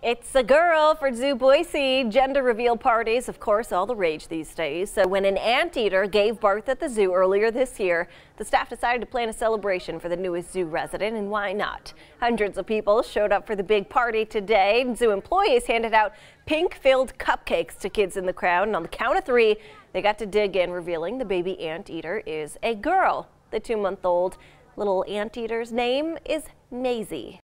It's a girl for Zoo Boise. Gender reveal parties, of course, all the rage these days. So when an anteater gave birth at the zoo earlier this year, the staff decided to plan a celebration for the newest zoo resident, and why not? Hundreds of people showed up for the big party today. Zoo employees handed out pink-filled cupcakes to kids in the crowd, and on the count of three, they got to dig in, revealing the baby anteater is a girl. The 2-month-old little anteater's name is Maisie.